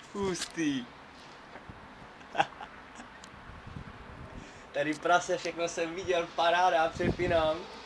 Hustý. Tady prase, všechno jsem viděl, paráda, přepínám.